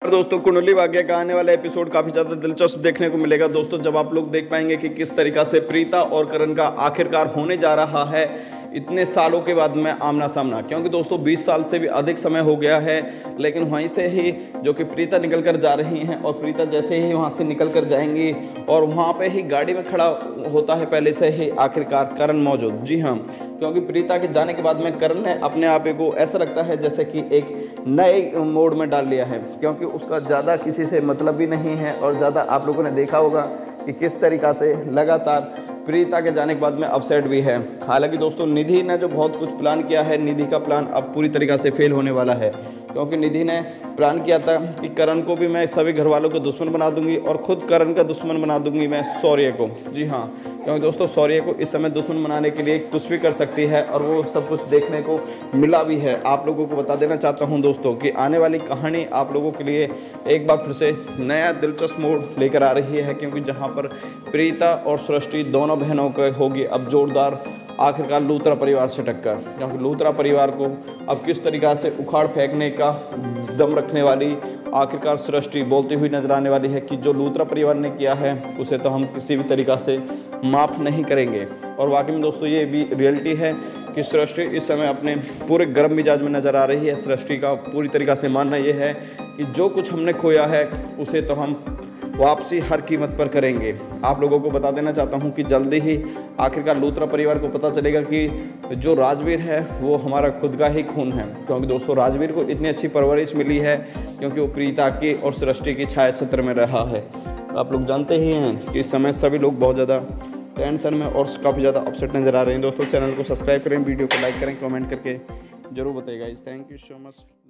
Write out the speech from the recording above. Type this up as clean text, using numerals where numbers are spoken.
दोस्तों कुंडली भाग्य का आने वाला एपिसोड काफी ज्यादा दिलचस्प देखने को मिलेगा दोस्तों, जब आप लोग देख पाएंगे कि किस तरीका से प्रीता और करण का आखिरकार होने जा रहा है इतने सालों के बाद में आमना सामना। क्योंकि दोस्तों 20 साल से भी अधिक समय हो गया है, लेकिन वहीं से ही जो कि प्रीता निकल कर जा रही हैं और प्रीता जैसे ही वहां से निकल कर जाएंगी और वहां पे ही गाड़ी में खड़ा होता है पहले से ही आखिरकार करण मौजूद। जी हाँ, क्योंकि प्रीता के जाने के बाद में करण ने अपने आप को ऐसा लगता है जैसे कि एक नए मोड में डाल लिया है, क्योंकि उसका ज़्यादा किसी से मतलब भी नहीं है और ज़्यादा आप लोगों ने देखा होगा कि किस तरीक़ा से लगातार प्रीता के जाने के बाद में अपसेट भी है। हालांकि दोस्तों निधि ने जो बहुत कुछ प्लान किया है, निधि का प्लान अब पूरी तरीक़ा से फेल होने वाला है, क्योंकि निधि ने प्लान किया था कि करण को भी मैं सभी घर वालों को दुश्मन बना दूंगी और खुद करण का दुश्मन बना दूंगी मैं शौर्य को। जी हाँ, क्योंकि दोस्तों शौर्य को इस समय दुश्मन बनाने के लिए कुछ भी कर सकती है और वो सब कुछ देखने को मिला भी है। आप लोगों को बता देना चाहता हूँ दोस्तों कि आने वाली कहानी आप लोगों के लिए एक बार फिर से नया दिलचस्प मोड़ लेकर आ रही है, क्योंकि जहाँ पर प्रीता और सृष्टि दोनों बहनों को होगी अब जोरदार आखिरकार लूथरा परिवार से टक्कर। क्योंकि लूथरा परिवार को अब किस तरीक़ा से उखाड़ फेंकने का दम रखने वाली आखिरकार सृष्टि बोलती हुई नजर आने वाली है कि जो लूथरा परिवार ने किया है उसे तो हम किसी भी तरीक़ा से माफ़ नहीं करेंगे। और वाकई में दोस्तों ये भी रियलिटी है कि सृष्टि इस समय अपने पूरे गर्म मिजाज में नज़र आ रही है। सृष्टि का पूरी तरीक़ा से मानना ये है कि जो कुछ हमने खोया है उसे तो हम वापसी हर कीमत पर करेंगे। आप लोगों को बता देना चाहता हूं कि जल्दी ही आखिरकार लूथरा परिवार को पता चलेगा कि जो राजवीर है वो हमारा खुद का ही खून है। क्योंकि दोस्तों राजवीर को इतनी अच्छी परवरिश मिली है क्योंकि वो प्रीता की और सृष्टि की छाया छत्र में रहा है। आप लोग जानते ही हैं कि इस समय सभी लोग बहुत ज़्यादा टेंशन में और काफ़ी ज़्यादा अपसेट नज़र आ रहे हैं। दोस्तों चैनल को सब्सक्राइब करें, वीडियो को लाइक करें, कमेंट करके जरूर बताइएगा। Thank you so much.